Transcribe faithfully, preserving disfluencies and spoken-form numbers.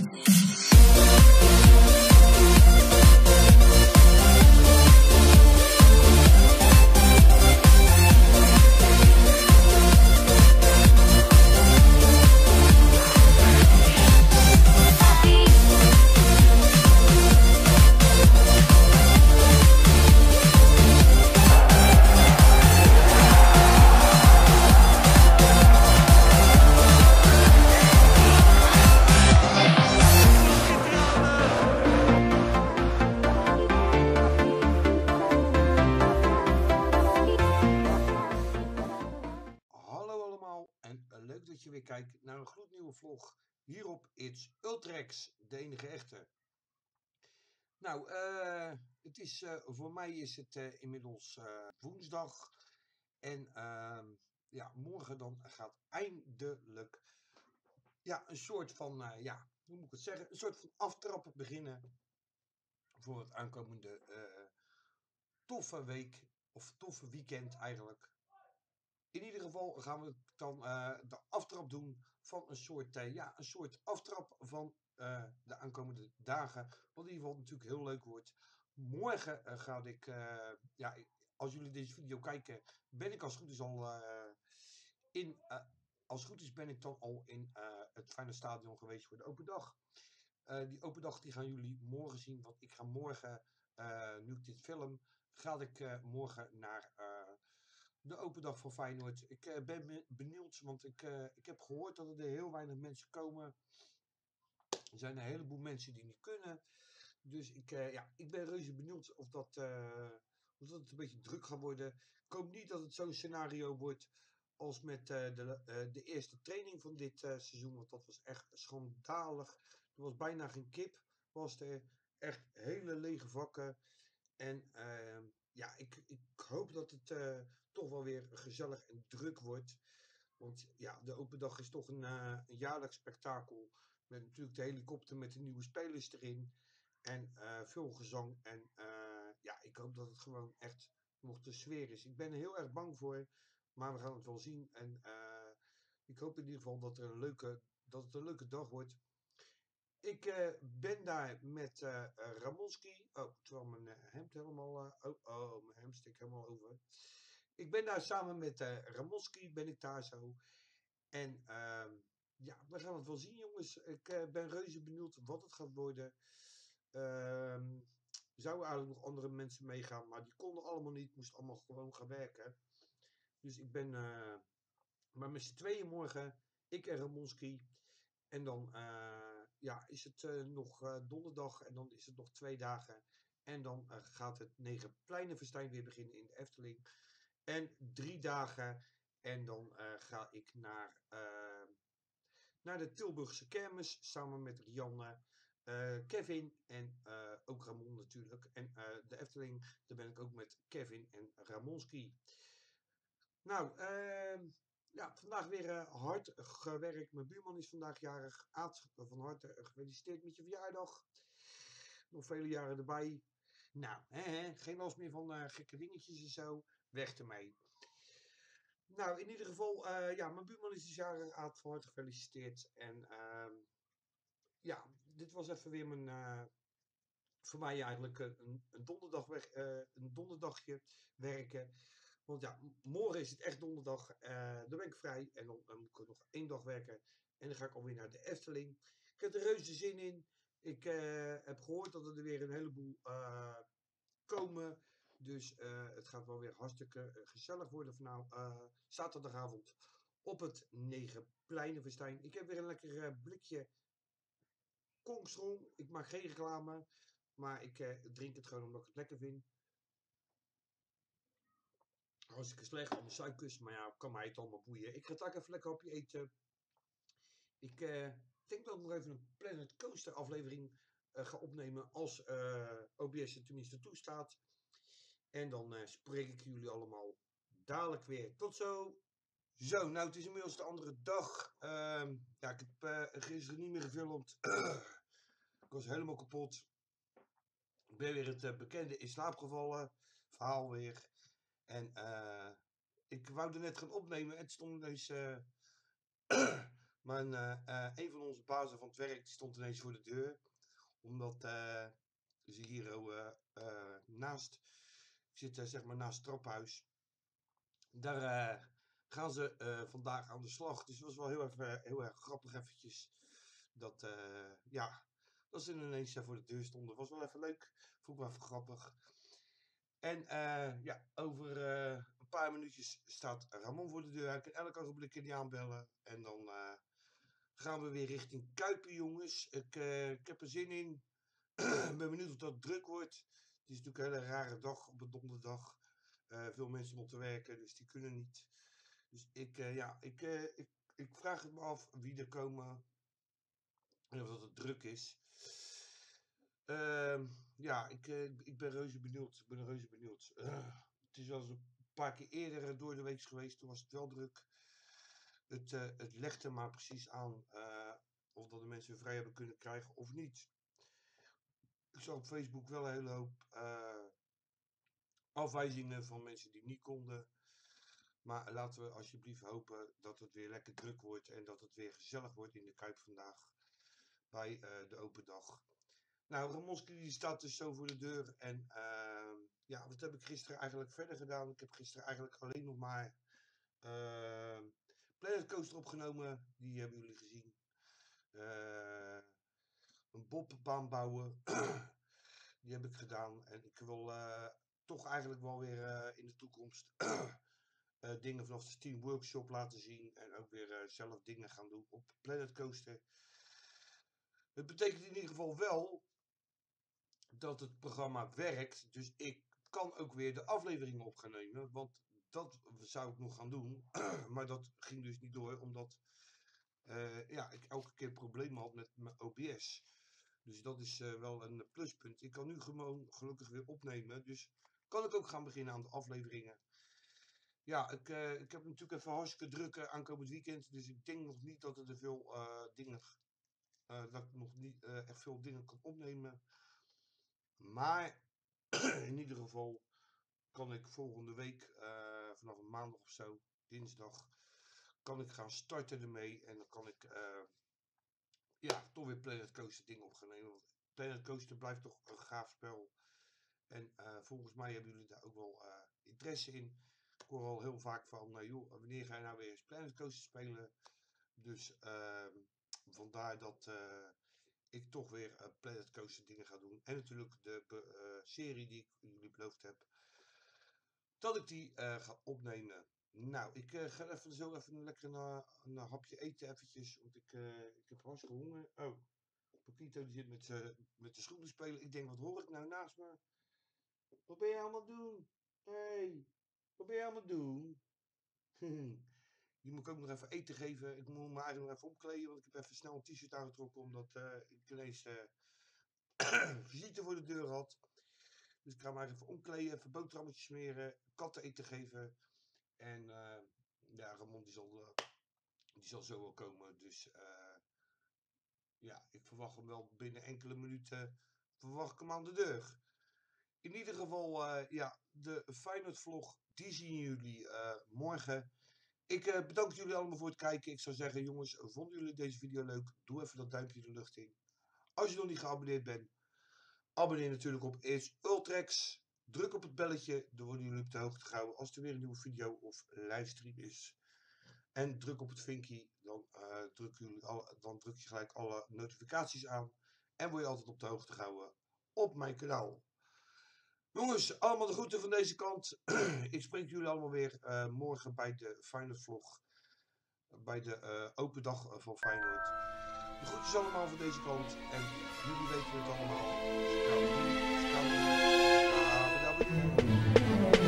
Hallo allemaal en eh, leuk dat je weer kijkt naar een gloednieuwe vlog hier op It's Ultrex, de enige echte. Nou, eh, het is, eh, voor mij is het eh, inmiddels eh, woensdag en ehm, ja, morgen dan gaat eindelijk ja, een soort van, eh, ja, hoe moet ik het zeggen, een soort van aftrappen beginnen voor het aankomende eh, toffe week of toffe weekend eigenlijk. In ieder geval gaan we dan uh, de aftrap doen van een soort, uh, ja, een soort aftrap van uh, de aankomende dagen. Wat in ieder geval natuurlijk heel leuk wordt. Morgen uh, ga ik, uh, ja, als jullie deze video kijken, ben ik als het goed is al uh, in, uh, als het goed is ben ik dan al in uh, het Feyenoord Stadion geweest voor de open dag. Uh, die open dag die gaan jullie morgen zien, want ik ga morgen, uh, nu ik dit film, ga ik uh, morgen naar uh, de open dag van Feyenoord. Ik uh, ben benieuwd, want ik, uh, ik heb gehoord dat er heel weinig mensen komen. Er zijn een heleboel mensen die niet kunnen. Dus ik, uh, ja, ik ben reuze benieuwd of dat, uh, of dat het een beetje druk gaat worden. Ik hoop niet dat het zo'n scenario wordt als met uh, de, uh, de eerste training van dit uh, seizoen. Want dat was echt schandalig. Er was bijna geen kip. Was er echt hele lege vakken. En uh, ja, ik, ik hoop dat het uh, toch wel weer gezellig en druk wordt. Want ja, de open dag is toch een, uh, een jaarlijks spektakel. Met natuurlijk de helikopter met de nieuwe spelers erin. En uh, veel gezang. En uh, ja, ik hoop dat het gewoon echt nog de sfeer is. Ik ben er heel erg bang voor. Maar we gaan het wel zien. En uh, ik hoop in ieder geval dat, er een leuke, dat het een leuke dag wordt. Ik uh, ben daar met uh, Ramonski. Oh, terwijl mijn uh, hemd helemaal... Uh, oh, oh, mijn hemd stikt helemaal over. Ik ben daar samen met uh, Ramonski. Ben ik daar zo. En uh, ja, we gaan het wel zien, jongens. Ik uh, ben reuze benieuwd wat het gaat worden. Uh, zouden eigenlijk nog andere mensen meegaan, maar die konden allemaal niet. Moesten allemaal gewoon gaan werken. Dus ik ben uh, maar met z'n tweeën morgen. Ik en Ramonski. En dan uh, ja, is het uh, nog uh, donderdag en dan is het nog twee dagen. En dan uh, gaat het Negenpleinenfestijn weer beginnen in de Efteling. En drie dagen. En dan uh, ga ik naar, uh, naar de Tilburgse kermis samen met Rianne, uh, Kevin en uh, ook Ramon natuurlijk. En uh, de Efteling, daar ben ik ook met Kevin en Ramonski. Nou, uh, ja, vandaag weer uh, hard gewerkt. Mijn buurman is vandaag jarig. Aad, van harte gefeliciteerd met je verjaardag. Nog vele jaren erbij. Nou, hè, hè, geen last meer van uh, gekke dingetjes en zo. Weg ermee. Nou, in ieder geval, uh, ja, mijn buurman is dus jarig. Aad, van harte gefeliciteerd. En uh, ja, dit was even weer mijn... Uh, voor mij eigenlijk een, een, donderdag weg, uh, een donderdagje werken. Want ja, morgen is het echt donderdag. Uh, dan ben ik vrij. En dan, dan moet ik nog één dag werken. En dan ga ik alweer naar de Efteling. Ik heb er reuze zin in. Ik uh, heb gehoord dat er weer een heleboel uh, komen. Dus uh, het gaat wel weer hartstikke gezellig worden vanavond, uh, zaterdagavond op het Negenpleinenfestijn. Ik heb weer een lekker uh, blikje Kongsrong. Ik maak geen reclame. Maar ik uh, drink het gewoon omdat ik het lekker vind. Hartstikke slecht, allemaal suikers. Maar ja, kan mij het allemaal boeien. Ik ga het ook even lekker op je eten. Ik uh, denk dat ik nog even een Planet Coaster aflevering uh, ga opnemen. Als uh, O B S het tenminste toestaat. En dan uh, spreek ik jullie allemaal dadelijk weer. Tot zo! Zo, nou het is inmiddels de andere dag. Uh, ja, ik heb uh, gisteren niet meer gefilmd. Ik was helemaal kapot. Ik ben weer het uh, bekende in slaap gevallen. Verhaal weer. En uh, ik wou er net gaan opnemen. En het stond ineens uh, Maar uh, uh, een van onze bazen van het werk die stond ineens voor de deur. Omdat uh, ze hier uh, uh, naast, ik zit uh, zeg maar naast het traphuis. Daar uh, gaan ze uh, vandaag aan de slag. Dus het was wel heel, even, heel erg grappig eventjes. Dat, uh, ja, dat ze ineens uh, voor de deur stonden. Was wel even leuk. Vond ik wel even grappig. En uh, ja, over uh, een paar minuutjes staat Ramon voor de deur. Hij kan elk ogenblik niet aanbellen. En dan uh, gaan we weer richting Kuipen, jongens. Ik, uh, ik heb er zin in. Ik ben benieuwd of dat druk wordt. Het is natuurlijk een hele rare dag op een donderdag. Uh, veel mensen moeten werken, dus die kunnen niet. Dus ik, uh, ja, ik, uh, ik, ik vraag het me af wie er komen. En of dat het druk is. Uh, ja, ik, uh, ik ben reuze benieuwd. Ik ben reuze benieuwd. Uh, het is wel eens een paar keer eerder door de week geweest. Toen was het wel druk. Het, uh, het legt er maar precies aan uh, of dat de mensen vrij hebben kunnen krijgen of niet. Ik zag op Facebook wel een hele hoop uh, afwijzingen van mensen die niet konden. Maar laten we alsjeblieft hopen dat het weer lekker druk wordt en dat het weer gezellig wordt in de Kuip vandaag bij uh, de open dag. Nou, Ramonski die staat dus zo voor de deur en uh, ja, wat heb ik gisteren eigenlijk verder gedaan? Ik heb gisteren eigenlijk alleen nog maar uh, Planet Coaster opgenomen, die hebben jullie gezien. Uh, een bobbaan bouwen, die heb ik gedaan en ik wil uh, toch eigenlijk wel weer uh, in de toekomst Uh, dingen vanaf de Steam Workshop laten zien en ook weer uh, zelf dingen gaan doen op Planet Coaster. Het betekent in ieder geval wel dat het programma werkt, dus ik kan ook weer de afleveringen op gaan nemen, want dat zou ik nog gaan doen, maar dat ging dus niet door, omdat uh, ja, ik elke keer problemen had met mijn O B S. Dus dat is uh, wel een pluspunt. Ik kan nu gewoon gelukkig weer opnemen, dus kan ik ook gaan beginnen aan de afleveringen. Ja, ik, uh, ik heb natuurlijk even hartstikke druk uh, aankomend weekend, dus ik denk nog niet dat er veel uh, dingen, uh, dat ik nog niet uh, echt veel dingen kan opnemen. Maar in ieder geval kan ik volgende week, uh, vanaf een maandag of zo, dinsdag, kan ik gaan starten ermee en dan kan ik, uh, ja, toch weer Planet Coaster dingen op gaan nemen. Want Planet Coaster blijft toch een gaaf spel. En uh, volgens mij hebben jullie daar ook wel uh, interesse in. Ik hoor al heel vaak van, uh, joh, wanneer ga je nou weer eens Planet Coaster spelen? Dus uh, vandaar dat uh, ik toch weer uh, Planet Coaster dingen ga doen. En natuurlijk de uh, serie die ik jullie beloofd heb, dat ik die uh, ga opnemen. Nou, ik uh, ga even zo even een lekker een, een hapje eten eventjes, want ik, uh, ik heb hartstikke honger. Oh, Pokito die zit met, uh, met de schoenen spelen. Ik denk, wat hoor ik nou naast me? Wat ben je allemaal doen? Hé, hey, wat ben je allemaal doen? Die moet ik ook nog even eten geven. Ik moet me eigenlijk nog even omkleden, want ik heb even snel een t-shirt aangetrokken, omdat uh, ik ineens uh, visite voor de deur had. Dus ik ga me even omkleden, even boterhammetjes smeren, katten eten geven. En uh, ja, Ramon die zal, uh, die zal zo wel komen. Dus uh, ja, ik verwacht hem wel binnen enkele minuten, verwacht ik hem aan de deur. In ieder geval, uh, ja, de Feyenoord vlog, die zien jullie uh, morgen. Ik uh, bedank jullie allemaal voor het kijken. Ik zou zeggen, jongens, vonden jullie deze video leuk? Doe even dat duimpje de lucht in. Als je nog niet geabonneerd bent, abonneer natuurlijk op It's Ultrex. Druk op het belletje, dan worden jullie op de hoogte gehouden als er weer een nieuwe video of livestream is. En druk op het vinkje, dan, uh, druk jullie alle, dan druk je gelijk alle notificaties aan. En word je altijd op de hoogte gehouden op mijn kanaal. Jongens, allemaal de groeten van deze kant. Ik spreek jullie allemaal weer uh, morgen bij de Feyenoord vlog. Bij de uh, open dag van Feyenoord. De groetjes allemaal van deze kant. En jullie weten het allemaal. Ciao. Ciao. Ciao.